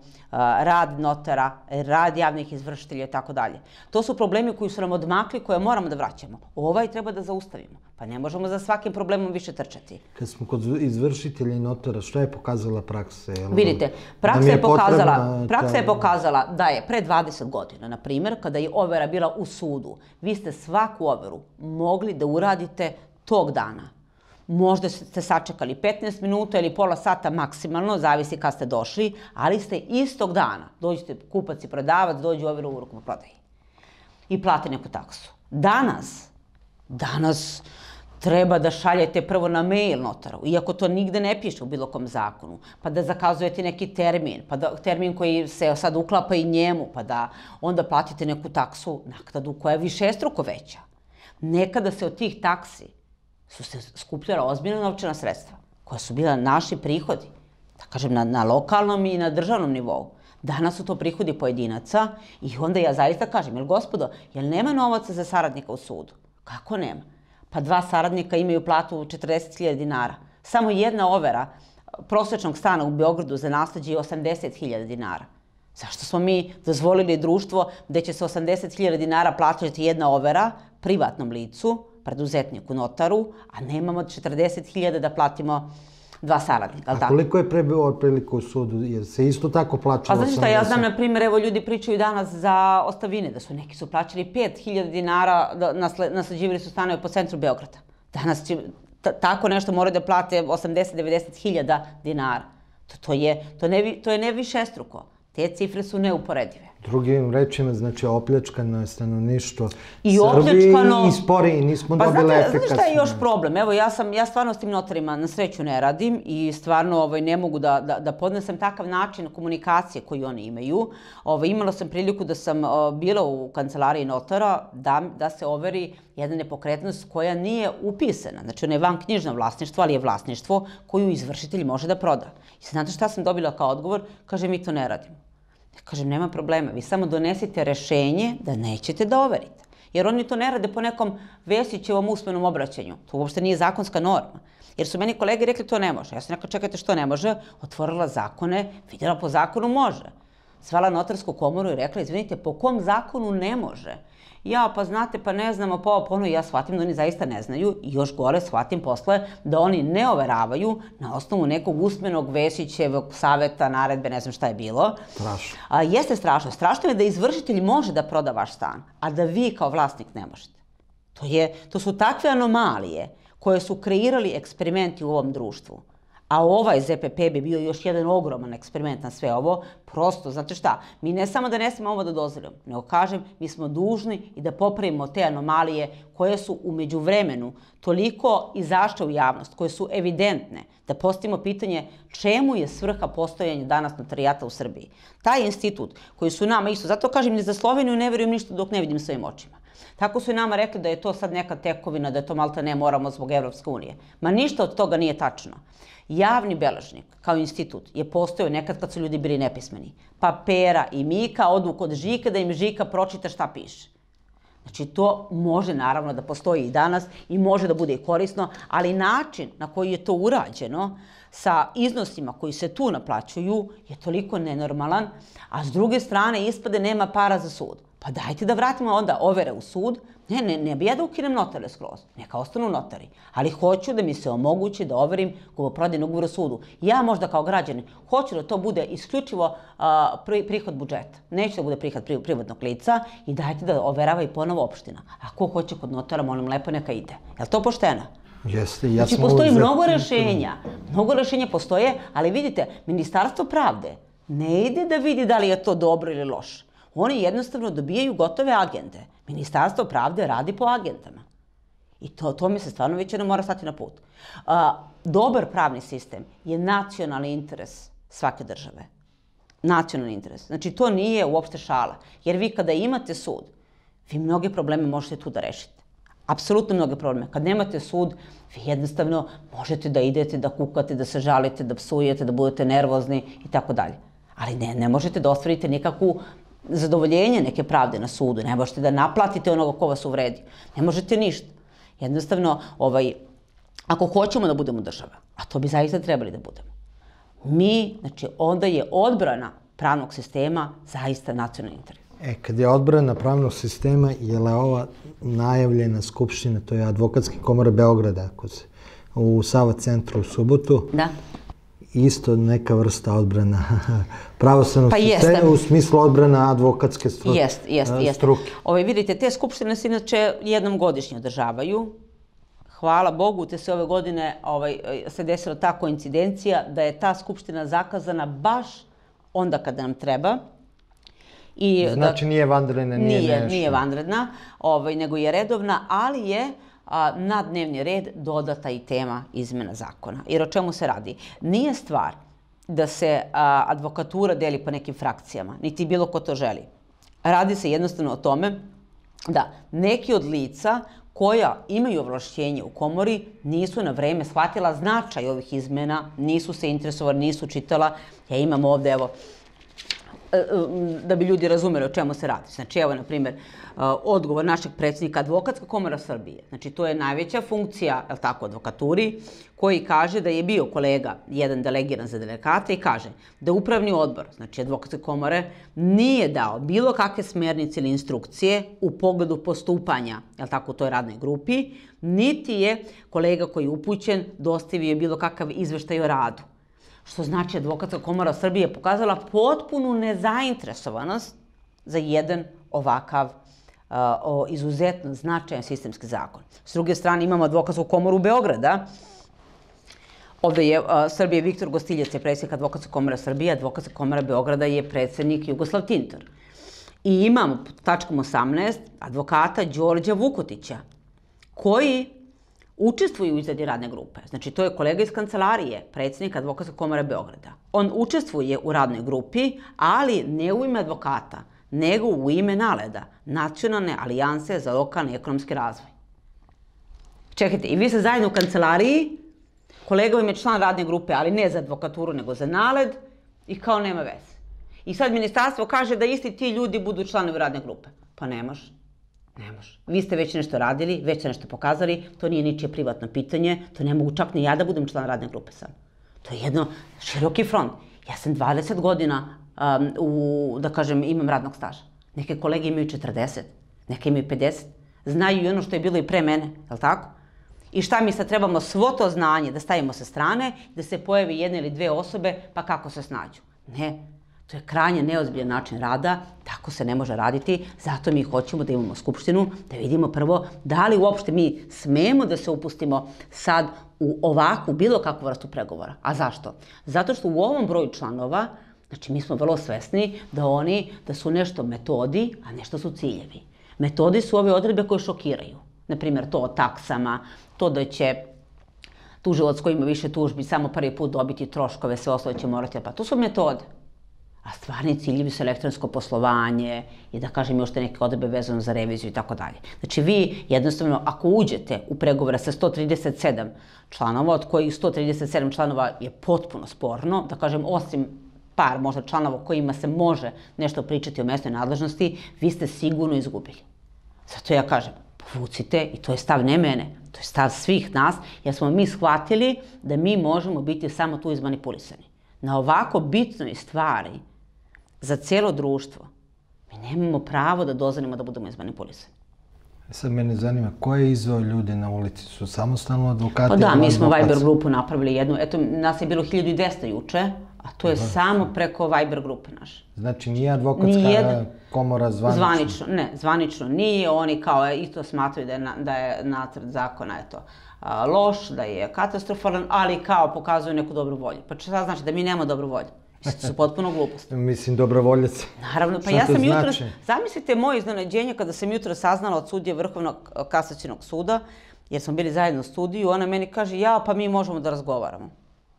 rad notara, rad javnih izvršitelja i tako dalje. To su problemi koji su nam odmakli, koje moramo da vraćamo. Ovaj treba da zaustavimo, pa ne možemo za svakim problemom više trčati. Kad smo kod izvršitelja i notara, što je pokazala praksa? Vidite, praksa je pokazala, praksa je pokazala da je pre dvadeset godina, na primjer, kada je overa bila u sudu, vi ste svaku overu mogli da uradite tog dana. Možda ste sačekali petnaest minuta ili pola sata maksimalno, zavisi kad ste došli, ali ste istog dana, dođete kupac i prodavac, dođe overu u ruku prodaji i plate neku taksu. Danas, danas treba da šaljete prvo na mail notaru, iako to nigde ne piše u bilo kom zakonu, pa da zakazujete neki termin, pa da termin koji se sad uklapa i njemu, pa da onda platite neku taksu, naknadu koja je višestruko veća. Nekada se od tih taksi su se skupljala ozbiljna novčana sredstva, koja su bila naši prihodi, da kažem, na, na lokalnom i na državnom nivou. Danas su to prihodi pojedinaca i onda ja zaista kažem, jel gospodo, jel nema novaca za saradnika u sudu? Kako nema? Pa dva saradnika imaju platu četrdeset hiljada dinara. Samo jedna overa prosječnog stana u Beogradu za nasleđe je osamdeset hiljada dinara. Zašto smo mi dozvolili društvo gde će se osamdeset hiljada dinara plaćati jedna overa privatnom licu, preduzetniku, notaru, a nemamo četrdeset hiljada da platimo dva saradnika. A koliko je pre bilo otprilike u sudu? Jer se isto tako plaćalo? Pa znači šta, ja znam, na primjer, evo ljudi pričaju danas za ostavine, da su neki su plaćali pet hiljada dinara, nasleđivali su stanove po centru Beograda. Danas će tako nešto moraju da plate osamdeset do devedeset hiljada dinara. To je, to ne, to je ne višestruko. Te cifre su neuporedive. Drugim rečima, znači, opljačkano je stanovništvo I Srbiji opljačkano... i sporiji, nismo pa dobili znate, efikasno. Znate šta je još problem? Evo, ja, sam, ja stvarno s tim notarima na sreću ne radim i stvarno ovaj, ne mogu da, da, da podnesem takav način komunikacije koji oni imaju. Ovaj, imala sam priliku da sam o, bila u kancelariji notara da, da se overi jedna nepokretnost koja nije upisana. Znači, ona je vanknjižno vlasništvo, ali je vlasništvo koju izvršitelj može da proda. I znate šta sam dobila kao odgovor? Kaže, mi to ne radimo. Kažem, nema problema, vi samo donesite rešenje da nećete da overite. Jer oni to ne rade po nekom Vesićevom usmenom obraćanju. To uopšte nije zakonska norma. Jer su meni kolege rekli to ne može. Ja sam rekla, čekajte, što ne može? Otvorila zakone, vidjela po zakonu može. Zvala notarsku komoru i rekla, izvinite, po kom zakonu ne može? Ja, pa znate, pa ne znamo, pa ovo, pa ono, ja shvatim da oni zaista ne znaju i još gore shvatim posle da oni ne overavaju na osnovu nekog usmenog Vesićevog saveta, naredbe, ne znam šta je bilo. Strašno. A, jeste strašno. Strašno je da izvršitelj može da proda vaš stan, a da vi kao vlasnik ne možete. To, je, to su takve anomalije koje su kreirali eksperimenti u ovom društvu. A ovaj Z P P bi bio još jedan ogroman eksperiment na sve ovo. Prosto, znate šta, mi ne samo da ne smemo ovo da dozvoljamo, nego kažem, mi smo dužni i da popravimo te anomalije koje su u međuvremenu toliko izašle u javnost, koje su evidentne, da postavimo pitanje čemu je svrha postojanja danas notarijata u Srbiji. Taj institut koji su nama isto, zato kažem, ni za Sloveniju ne verujem ništa dok ne vidim svojim očima. Tako su i nama rekli da je to sad neka tekovina, da je to malta ne moramo zbog Evropske unije. Ma ništa od toga nije tačno. Javni beležnik, kao institut, je postojao nekad kad su ljudi bili nepismeni. Pa Pera i Mika odu kod Žika da im Žika pročita šta piše. Znači, to može naravno da postoji i danas i može da bude i korisno, ali način na koji je to urađeno sa iznosima koji se tu naplaćuju je toliko nenormalan, a s druge strane ispade nema para za sud. Pa dajte da vratimo onda overe u sud. Ne, ne, ne bi ja da ukinem notare skroz. Neka ostanu notari. Ali hoću da mi se omogući da overim kupoprodajni ugovor u sudu. Ja možda kao građanin hoću da to bude isključivo a, pri, prihod budžeta. Neću da bude prihod pri, privatnog lica i dajte da overava i ponovo opština. A ko hoće kod notara, molim lepo, neka ide. Je li to pošteno? Jeste, ja znači, postoji mnogo rešenja. Mnogo rešenja postoje, ali vidite, Ministarstvo pravde ne ide da vidi da li je to dobro ili loše. Oni jednostavno dobijaju gotove agende. Ministarstvo pravde radi po agendama. I to, to mi se stvarno već ne mora stati na put. A, dobar pravni sistem je nacionalni interes svake države. Nacionalni interes. Znači, to nije uopšte šala. Jer vi kada imate sud, vi mnoge probleme možete tu da rešite. Apsolutno mnoge probleme. Kad nemate sud, vi jednostavno možete da idete, da kukate, da se žalite, da psujete, da budete nervozni i tako dalje. Ali ne, ne možete da ostvarite nikakvu zadovoljenje neke pravde na sudu, ne možete da naplatite onoga ko vas uvredi, ne možete ništa. Jednostavno, ovaj, ako hoćemo da budemo država, a to bi zaista trebali da budemo, mi, znači, onda je odbrana pravnog sistema zaista nacionalni interes. E, kad je odbrana pravnog sistema, je li ova najavljena skupština, to je Advokatske komore Beograda, ako se, u Sava centru u subotu, da. Isto neka vrsta odbrana pravosudnog pa sistema u smislu odbrana advokatske stru, jest, jest, uh, jest. struke. Ove, vidite, te skupštine se inače jednom godišnje održavaju. Hvala Bogu, te se ove godine ovaj, se desila ta koincidencija da je ta skupština zakazana baš onda kada nam treba. I znači da, nije vanredna, nije, nije nešto. Nije vanredna, ovaj, nego je redovna, ali je a, na dnevni red dodata i tema izmena zakona. Jer o čemu se radi? Nije stvar da se a, advokatura deli po nekim frakcijama, niti bilo ko to želi. Radi se jednostavno o tome da neki od lica koja imaju ovlašćenje u komori nisu na vreme shvatila značaj ovih izmena, nisu se interesovali, nisu čitala. Ja imam ovde, evo, da bi ljudi razumeli o čemu se radi. Znači, evo, na primjer, odgovor našeg predsjednika Advokatska komora Srbije. Znači, to je najveća funkcija, je li tako, advokaturi, koji kaže da je bio kolega, jedan delegiran za delegate, i kaže da upravni odbor, znači Advokatske komore, nije dao bilo kakve smernice ili instrukcije u pogledu postupanja, je li tako, u toj radnoj grupi, niti je kolega koji je upućen dostavio bilo kakav izveštaj o radu. Što znači Advokatska komora Srbije pokazala potpunu nezainteresovanost za jedan ovakav o izuzetno značajan sistemski zakon. S druge strane imamo Advokatsku komoru Beograda. Ovde je Srbije Viktor Gostiljac je predsjednik Advokatske komore Srbije, Advokatska komora Beograda je predsjednik Jugoslav Tintor. I imamo tačkom osamnaest advokata Đorđa Vukotića, koji učestvuju u izradi radne grupe. Znači, to je kolega iz kancelarije, predsjednik Advokatske komore Beograda. On učestvuje u radnoj grupi, ali ne u ime advokata, nego u ime NALED-a, Nacionalne alijanse za lokalni ekonomski razvoj. Čekajte, i vi ste zajedno u kancelariji, kolega vam je član radne grupe, ali ne za advokaturu, nego za NALED, i kao nema veze. I sad ministarstvo kaže da isti ti ljudi budu članovi radne grupe. Pa ne može. Ne može. Vi ste već nešto radili, već ste nešto pokazali, to nije ničije privatno pitanje, to ne mogu čak ni ja da budem član radne grupe sad. To je jedno široki front. Ja sam dvadeset godina, um, u, da kažem, imam radnog staža. Neke kolege imaju četrdeset, neke imaju pedeset. Znaju i ono što je bilo i pre mene, je li tako? I šta mi sad trebamo svo to znanje da stavimo sa strane, da se pojavi jedna ili dve osobe, pa kako se snađu? Ne. To je krajnje neozbiljan način rada, tako se ne može raditi, zato mi hoćemo da imamo skupštinu, da vidimo prvo da li uopšte mi smemo da se upustimo sad u ovakvu, bilo kakvu vrstu pregovora. A zašto? Zato što u ovom broju članova, znači mi smo vrlo svesni da oni, da su nešto metodi, a nešto su ciljevi. Metodi su ove odredbe koje šokiraju. Naprimjer, to o taksama, to da će tužilac koji ima više tužbi samo prvi put dobiti troškove, sve ostalo će morati, pa to su metode. A stvarni ciljevi su elektronsko poslovanje i da kažem još te neke odredbe vezano za reviziju i tako dalje. Znači vi jednostavno ako uđete u pregovore sa sto trideset sedam članova, od kojih sto trideset sedam članova je potpuno sporno, da kažem osim par možda članova kojima se može nešto pričati o mesnoj nadležnosti, vi ste sigurno izgubili. Zato ja kažem, povucite i to je stav ne mene, to je stav svih nas, jer smo mi shvatili da mi možemo biti samo tu izmanipulisani. Na ovako bitnoj stvari za cijelo društvo, mi nemamo pravo da dozvolimo da budemo izmanipulisani. Sad mene zanima, ko je izveo ljude na ulici? Su samostalno advokati? Pa da, mi smo Viber grupu napravili jednu, eto, nas je bilo hiljadu dvesta juče, a to je samo preko Viber grupe naše. Znači nije advokatska komora zvanično? Zvanično, ne, zvanično nije, oni kao isto smatraju da je, da je nacrt zakona, eto, loš, da je katastrofalan, ali kao pokazuju neku dobru volju. Pa šta znači da mi nemamo dobru volju? To su potpuno gluposti. Mislim, dobrovoljac. Naravno, pa ja sam jutro, zamislite moje iznenađenje kada sam jutro saznala od sudije Vrhovnog kasacionog suda, jer smo bili zajedno u studiju, ona meni kaže, ja, pa mi možemo da razgovaramo.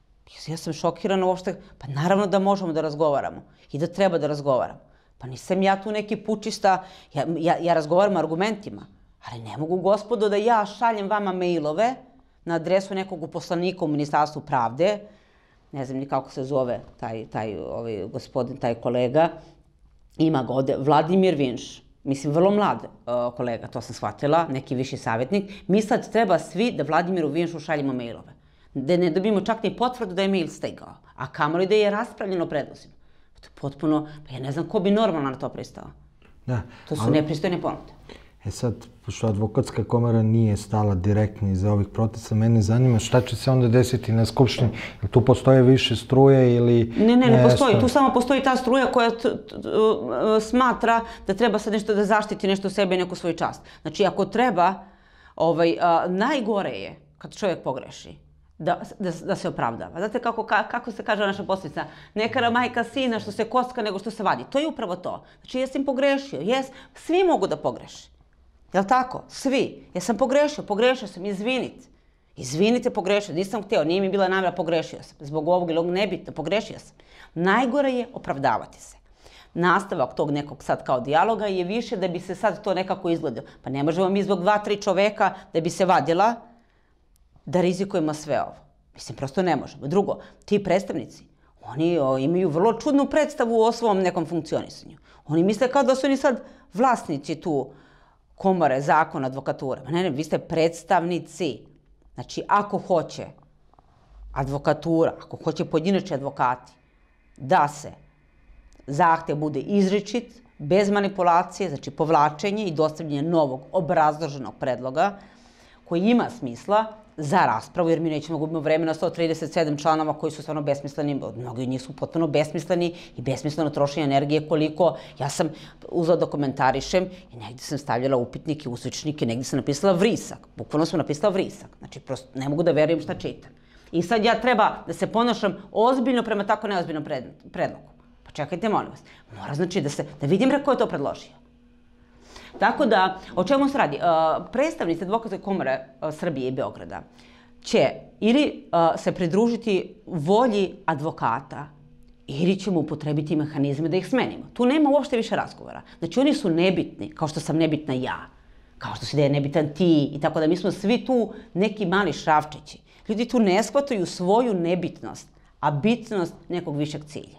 Ja sam šokirana uopšte, pa naravno da možemo da razgovaramo i da treba da razgovaramo. Pa nisam ja tu neki pučista, ja, ja, ja razgovaram argumentima. Ali ne mogu, gospodo, da ja šaljem vama mailove na adresu nekog uposlanika u Ministarstvu pravde, ne znam ni kako se zove taj, taj ovaj, gospodin, taj kolega, ima ga ovde, Vladimir Vinš, mislim, vrlo mlad uh, kolega, to sam shvatila, neki viši savjetnik. Mi sad treba svi da Vladimiru Vinšu šaljemo mailove. Da ne dobijemo čak ni potvrdu da je mail stigao, a kamoli da je raspravljeno predlozima. To je potpuno, pa ja ne znam ko bi normalno na to pristao. Da, to su ali... nepristojne ponude. E sad, pošto advokatska komora nije stala direktno iza ovih protesta, mene zanima šta će se onda desiti na skupštini. Tu postoje više struje ili... Ne, ne, ne postoji. Tu samo postoji ta struja koja smatra da treba sad nešto da zaštiti nešto sebe i neku svoju čast. Znači, ako treba, ovaj, najgore je kad čovjek pogreši. Da, da, da se opravdava. Znate kako, kako se kaže naša poslovica? Ne kara majka sina što se koska nego što se vadi. To je upravo to. Znači, jesam pogrešio. Jes, svi mogu da pogreši. Jel' tako? Svi. Jesam pogrešio, pogrešio sam, izvinite. Izvinite, pogrešio. Nisam htio, nije mi bila namjera, pogrešio sam. Zbog ovog ili ovog nebitno, pogrešio sam. Najgore je opravdavati se. Nastavak tog nekog sad kao dijaloga je više da bi se sad to nekako izgledalo. Pa ne možemo mi zbog dva, tri čoveka da bi se vadila da rizikujemo sve ovo. Mislim, prosto ne možemo. Drugo, ti predstavnici, oni o, imaju vrlo čudnu predstavu o svom nekom funkcionisanju. Oni misle kao da su oni sad vlasnici tu komore, zakona, advokatura. Ne, ne, vi ste predstavnici. Znači, ako hoće advokatura, ako hoće pojedinačni advokati da se zahtev bude izričit, bez manipulacije, znači povlačenje i dostavljanje novog obrazloženog predloga koji ima smisla, za raspravu, jer mi nećemo gubimo vreme na sto trideset sedam članova koji su stvarno besmisleni, mnogi od njih su potpuno besmisleni i besmisleno trošenje energije koliko. Ja sam uzela da komentarišem i negdje sam stavljala upitnike, uzvičnike, negdje sam napisala vrisak, bukvalno sam napisala vrisak, znači prosto ne mogu da verujem šta čitam. I sad ja treba da se ponašam ozbiljno prema tako neozbiljnom predlogu. Pa čekajte, molim vas, mora znači da se, da vidim ko je to predložio. Tako da, o čemu se radi? Predstavnici Advokatske komore Srbije i Beograda će ili se pridružiti volji advokata ili ćemo upotrebiti mehanizme da ih smenimo. Tu nema uopšte više razgovora. Znači, oni su nebitni, kao što sam nebitna ja, kao što si da je nebitan ti i tako da mi smo svi tu neki mali šrafčići. Ljudi tu ne shvataju svoju nebitnost, a bitnost nekog višeg cilja.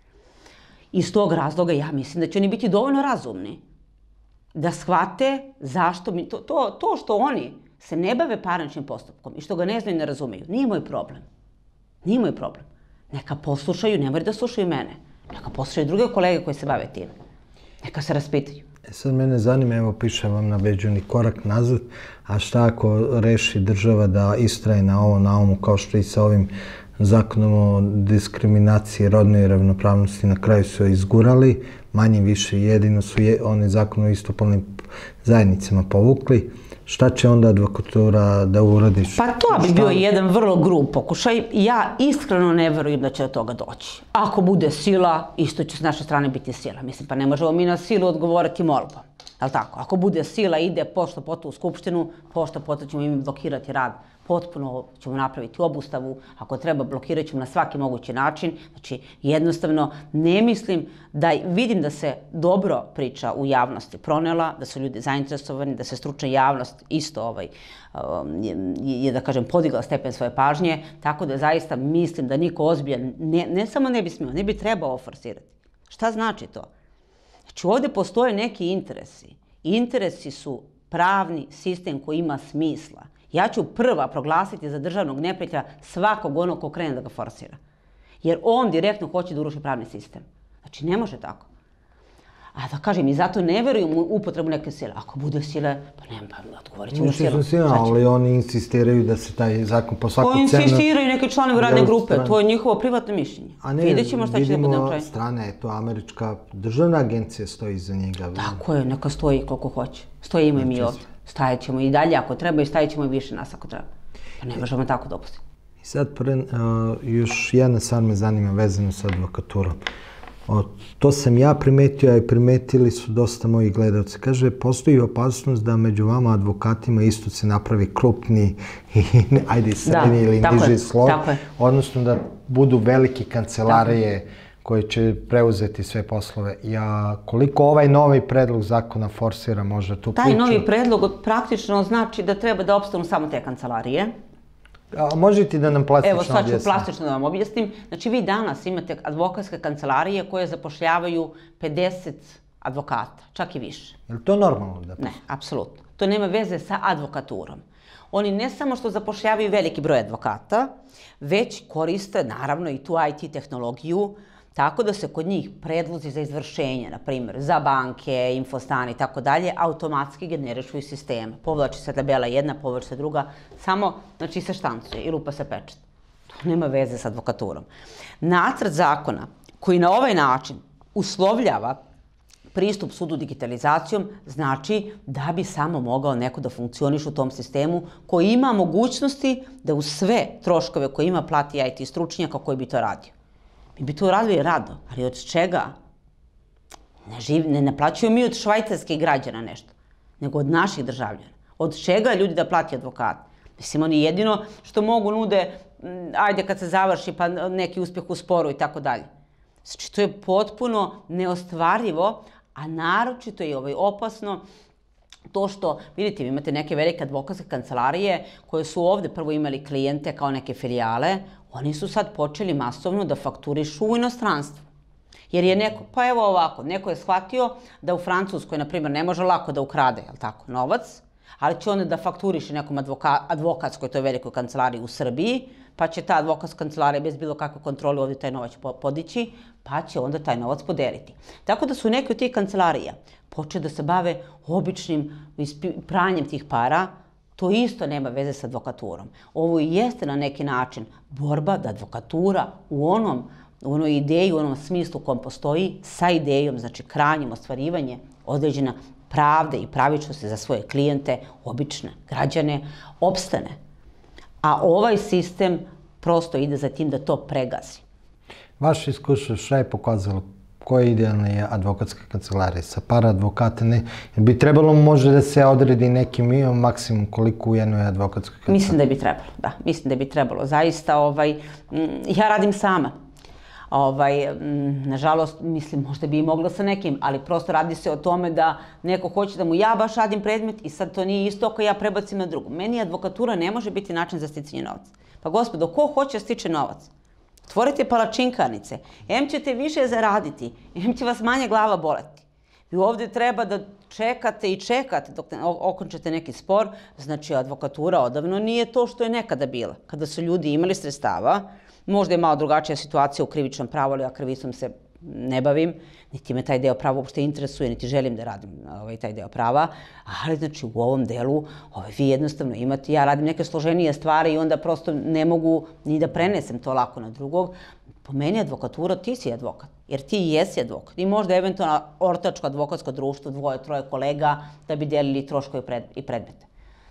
Iz tog razloga ja mislim da će oni biti dovoljno razumni da shvate zašto mi, to, to, to što oni se ne bave parničnim postupkom i što ga ne znaju i ne razumeju, nije moj problem. Nije moj problem. Neka poslušaju, ne moraju da slušaju mene. Neka poslušaju druge kolege koji se bave tim. Neka se raspitaju. E sad mene zanima, evo piše vam na Beđuni korak nazad, a šta ako reši država da istraje na ovo na ovom kao što i sa ovim zakonom o diskriminaciji rodnoj ravnopravnosti na kraju su izgurali, manje više jedino su je, oni zakon o istopolnim zajednicama povukli. Šta će onda advokatura da uradi? Pa to bi bio jedan vrlo grub pokušaj. Ja iskreno ne verujem da će do toga doći. Ako bude sila, isto će s naše strane biti sila. Mislim, pa ne možemo mi na silu odgovoriti molbom. Jel' tako? Ako bude sila, ide pošto poto u skupštinu, pošto poto ćemo im blokirati rad. Potpuno ćemo napraviti obustavu, ako treba blokirat ćemo na svaki mogući način. Znači, jednostavno, ne mislim da, vidim da se dobro priča u javnosti pronela, da su ljudi zainteresovani, da se stručna javnost isto ovaj, je, je, da kažem, podigla stepen svoje pažnje, tako da zaista mislim da niko ozbiljan, ne, ne samo ne bi smio, ne bi trebao forsirati. Šta znači to? Znači, ovdje postoje neki interesi. Interesi su pravni sistem koji ima smisla. Ja ću prva proglasiti za državnog neprijatelja svakog onog ko krene da ga forsira. Jer on direktno hoće da uruši pravni sistem. Znači, ne može tako. A da kažem, i zato ne verujem u upotrebu neke sile. Ako bude sile, pa nema, pa odgovorit ćemo silu. Ali oni insistiraju da se taj zakon po svaku cenu... To insistiraju neki članovi radne grupe, to je njihovo privatno mišljenje. A ne, vidimo strane, to američka državna agencija stoji iza njega. Tako je, neka stoji koliko hoće. Stojimo i mi ovdje. Stajat ćemo i dalje ako treba i stavit ćemo i više nas ako treba. Pa ne možemo tako dopustiti. I sad još jedna stvar me zanima vezano sa advokaturom. To sam ja primetio, a i primetili su dosta moji gledalci. Kaže, postoji opasnost da među vama advokatima isto se napravi krupni i ajde srednji ili niži sloj. Odnosno da budu velike kancelarije koje će preuzeti sve poslove. Ja, koliko ovaj novi predlog zakona forsira možda tu priču? Taj novi predlog praktično znači da treba da opstanu samo te kancelarije. A možete da nam plastično objasnite? Evo, sad ću plastično da vam objasnim. Znači, vi danas imate advokatske kancelarije koje zapošljavaju pedeset advokata, čak i više. Je li to normalno? Da... Ne, apsolutno. To nema veze sa advokaturom. Oni ne samo što zapošljavaju veliki broj advokata, već koriste, naravno, i tu I T tehnologiju, tako da se kod njih predlozi za izvršenje, na primjer, za banke, infostane i tako dalje, automatski generišu iz sistema. Povlači se tabela jedna, povlači se druga, samo, znači, se štancuje i lupa se pečat. To nema veze s advokaturom. Nacrt zakona koji na ovaj način uslovljava pristup sudu digitalizacijom znači da bi samo mogao neko da funkcioniš u tom sistemu koji ima mogućnosti da uz sve troškove koje ima plati I T stručnjaka koji bi to radio. Mi bi to radili rado, ali od čega? Ne, živ, ne naplaćuju mi od švajcarskih građana nešto, nego od naših državljana. Od čega ljudi da plati advokat? Mislim, oni jedino što mogu nude, ajde kad se završi pa neki uspjeh u sporu i tako dalje. Znači, to je potpuno neostvarivo, a naročito je ovaj opasno to što, vidite, vi imate neke velike advokatske kancelarije koje su ovdje prvo imali klijente kao neke filijale, oni su sad počeli masovno da fakturišu u inostranstvu. Jer je neko, pa evo ovako, neko je shvatio da u Francuskoj, na primjer, ne može lako da ukrade, jel tako, novac, ali će onda da fakturiše nekom advoka, advokatskoj, toj velikoj kancelariji u Srbiji, pa će ta advokatska kancelarija bez bilo kakve kontrole ovdje taj novac podići, pa će onda taj novac podeliti. Tako da su neke od tih kancelarija počeli da se bave običnim pranjem tih para, To isto nema veze sa advokaturom. Ovo i jeste na neki način borba da advokatura u onom, u onoj ideji, u onom smislu kom postoji, sa idejom, znači krajnjim ostvarivanje određena pravde i pravičnosti za svoje klijente, obične građane, opstane. A ovaj sistem prosto ide za tim da to pregazi. Vaše iskustvo šta je pokazalo? Koje idealne advokatske kancelarije sa par advokata? Ne, bi trebalo možda da se odredi neki maksimum koliko u jednoj advokatskoj kancelariji? Mislim da bi trebalo, da. Mislim da bi trebalo. Zaista, ovaj, ja radim sama. Ovaj, nažalost, mislim, možda bi i mogla sa nekim, ali prosto radi se o tome da neko hoće da mu ja baš radim predmet i sad to nije isto ako ja prebacim na drugu. Meni advokatura ne može biti način za sticanje novca. Pa gospodo, ko hoće stiče novac? Otvorite palačinkarnice, em ćete više zaraditi, em će vas manje glava boleti. Vi ovdje treba da čekate i čekate dok okončate neki spor, znači advokatura odavno nije to što je nekada bila. Kada su ljudi imali sredstava, možda je malo drugačija situacija u krivičnom pravu, ali ja krivicom se ne bavim, niti me taj deo prava uopšte interesuje, niti želim da radim ovaj, taj deo prava, ali znači u ovom delu ovaj, vi jednostavno imate, ja radim neke složenije stvari i onda prosto ne mogu ni da prenesem to lako na drugog. Po meni advokatura, ti si advokat, jer ti jesi advokat. I možda eventualno ortačko advokatsko društvo, dvoje, troje kolega da bi delili troškove i predmete.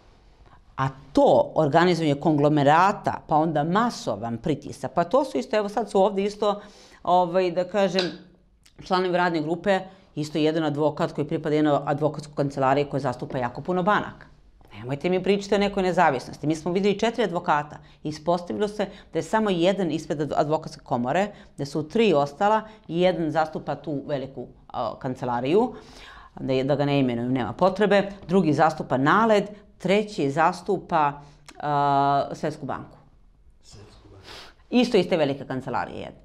A to organizovanje konglomerata, pa onda masovan pritisak, pa to su isto, evo sad su ovdje isto, ovaj, da kažem, članovi radne grupe, isto jedan advokat koji pripada jednoj advokatskoj kancelariji koja zastupa jako puno banaka. Nemojte mi pričati o nekoj nezavisnosti. Mi smo vidjeli četiri advokata i ispostavilo se da je samo jedan ispred advokatske komore, da su tri ostala i jedan zastupa tu veliku a, kancelariju, da, je, da ga ne imenujem, nema potrebe, drugi zastupa NALED, treći zastupa uh, Svetsku banku. Isto iste velike kancelarije jedne.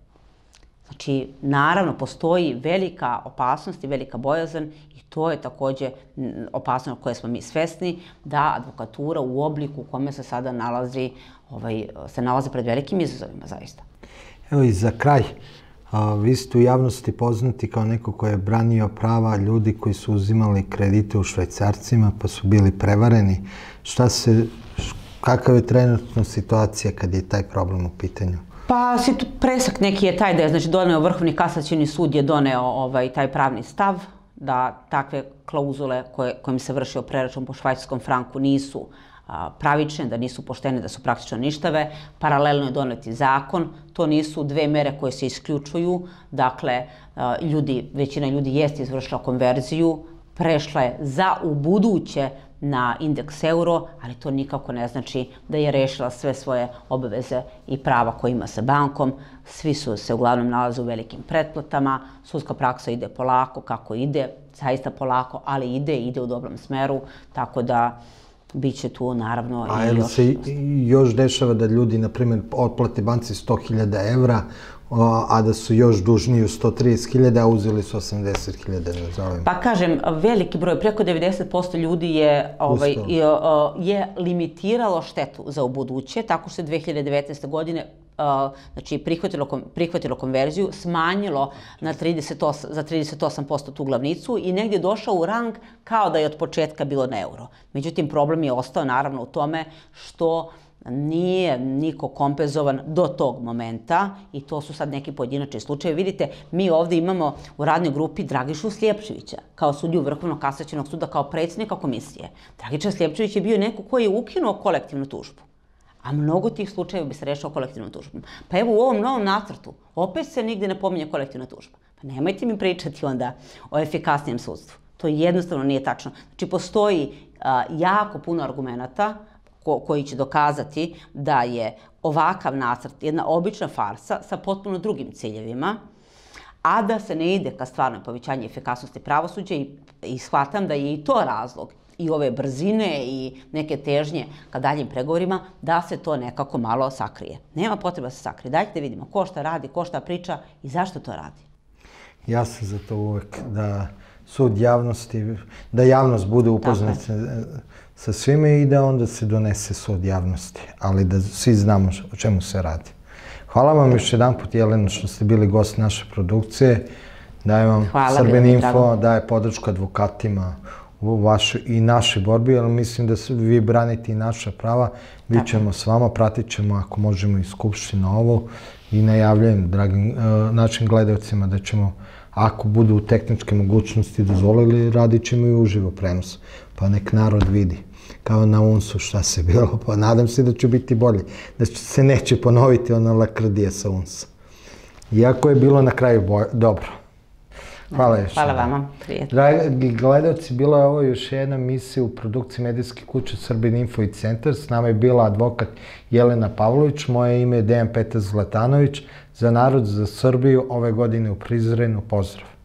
Znači, naravno, postoji velika opasnost i velika bojazan i to je također opasnost koje smo mi svesni da advokatura u obliku u kome se sada nalazi, ovaj, se nalazi pred velikim izazovima, zaista. Evo i za kraj, a, vi ste u javnosti poznati kao neko ko je branio prava ljudi koji su uzimali kredite u švajcarcima pa su bili prevareni. Šta se, kakav je trenutno situacija kad je taj problem u pitanju? Pa presak neki je taj da je, znači, doneo Vrhovni kasacioni sud je doneo ovaj, taj pravni stav da takve klauzule koje, kojim se vršio preračun po švajcarskom franku nisu a, pravične, da nisu poštene, da su praktično ništave. Paralelno je doneti zakon. To nisu dve mere koje se isključuju. Dakle, a, ljudi, većina ljudi jeste izvršila konverziju, prešla je za ubuduće na indeks euro, ali to nikako ne znači da je rešila sve svoje obaveze i prava koje ima sa bankom. Svi su se uglavnom nalaze u velikim pretplatama, sudska praksa ide polako kako ide, zaista polako, ali ide, ide u dobrom smeru, tako da bit će tu naravno a i još... A se još dešava da ljudi, na primjer, otplate banci sto hiljada evra, a da su još dužniji u sto trideset hiljada, a uzeli su osamdeset hiljada. Pa kažem, veliki broj, preko devedeset posto ljudi je, ovaj, je limitiralo štetu za ubuduće, tako što je dve hiljade devetnaeste. godine znači, prihvatilo, prihvatilo konverziju, smanjilo na trideset osam, za trideset osam posto tu glavnicu i negdje došao u rang kao da je od početka bilo na euro. Međutim, problem je ostao naravno u tome što nije niko kompenzovan do tog momenta i to su sad neki pojedinačni slučajevi. Vidite, mi ovdje imamo u radnoj grupi Dragišu Sljepčevića kao sudiju Vrhovnog kasacionog suda, kao predsjednika komisije. Dragiša Sljepčević je bio neko koji je ukinuo kolektivnu tužbu, a mnogo tih slučajeva bi se rešao kolektivnom tužbom. Pa evo u ovom novom nacrtu opet se nigdje ne pominje kolektivna tužba. Pa nemojte mi pričati onda o efikasnijem sudstvu. To jednostavno nije tačno. Znači, postoji a, jako puno argumenata koji će dokazati da je ovakav nacrt jedna obična farsa sa potpuno drugim ciljevima, a da se ne ide ka stvarno povećanju efikasnosti pravosuđa i, i shvatam da je i to razlog i ove brzine i neke težnje ka daljim pregovorima, da se to nekako malo sakrije. Nema potreba da se sakrije. Dajte da vidimo ko šta radi, ko šta priča i zašto to radi. Ja sam za to uvek da sud javnosti, da javnost bude upoznata sa svime i da onda se donese sud javnosti, ali da svi znamo o čemu se radi. Hvala vam još jedan put, Jelena, što ste bili gost naše produkcije. Dajem vam Srbin Info, daje podršku advokatima u vašoj i našoj borbi, ali mislim da vi branite i naša prava. Bit ćemo s vama, pratit ćemo ako možemo i Skupštinu ovo i najavljujem dragim našim gledalcima da ćemo, ako budu tehničke mogućnosti dozvolili, radit ćemo i uživo prenos. Pa nek narod vidi, kao na unsu šta se bilo, pa nadam se da će biti bolje, da se neće ponoviti ona lakrdija sa unsa. Iako je bilo na kraju dobro. Hvala još. Hvala vama, prijetno. Dragi gledalci, bila je ovo još jedna emisija u produkciji medijske kuće Srbin Info i Centar. S nama je bila advokat Jelena Pavlović, moje ime je Dejan Petar Zlatanović. Za narod, za Srbiju, ove godine u Prizrenu, pozdrav.